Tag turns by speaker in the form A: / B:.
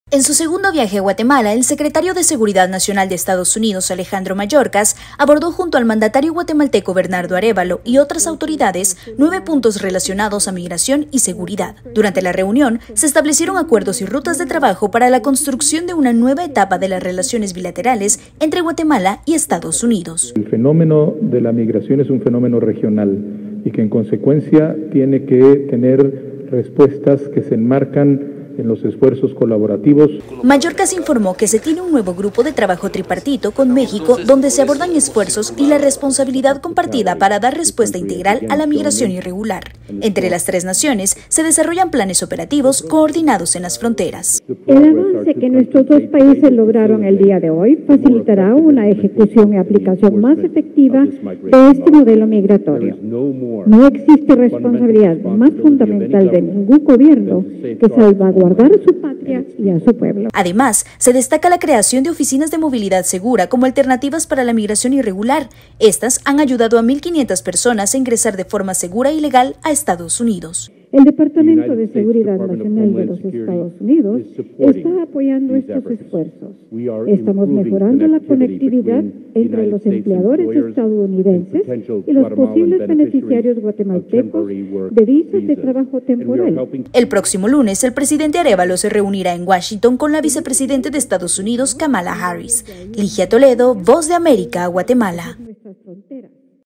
A: En su segundo viaje a Guatemala, el secretario de Seguridad Nacional de Estados Unidos, Alejandro Mayorkas, abordó junto al mandatario guatemalteco Bernardo Arévalo y otras autoridades 9 puntos relacionados a migración y seguridad. Durante la reunión, se establecieron acuerdos y rutas de trabajo para la construcción de una nueva etapa de las relaciones bilaterales entre Guatemala y Estados Unidos.
B: El fenómeno de la migración es un fenómeno regional y que en consecuencia tiene que tener respuestas que se enmarcan en los esfuerzos colaborativos.
A: Mayorkas informó que se tiene un nuevo grupo de trabajo tripartito con México donde se abordan esfuerzos y la responsabilidad compartida para dar respuesta integral a la migración irregular. Entre las tres naciones se desarrollan planes operativos coordinados en las fronteras.
C: El avance que nuestros dos países lograron el día de hoy facilitará una ejecución y aplicación más efectiva de este modelo migratorio. No existe responsabilidad más fundamental de ningún gobierno que salvaguardar a su patria y a su pueblo.
A: Además, se destaca la creación de oficinas de movilidad segura como alternativas para la migración irregular. Estas han ayudado a 1.500 personas a ingresar de forma segura y legal a Estados Unidos.
C: El Departamento de Seguridad Nacional de los Estados Unidos está apoyando estos esfuerzos. Estamos mejorando la conectividad entre los empleadores estadounidenses y los posibles beneficiarios guatemaltecos de visas de trabajo temporal.
A: El próximo lunes, el presidente Arévalo se reunirá en Washington con la vicepresidenta de Estados Unidos, Kamala Harris. Ligia Toledo, Voz de América, Guatemala.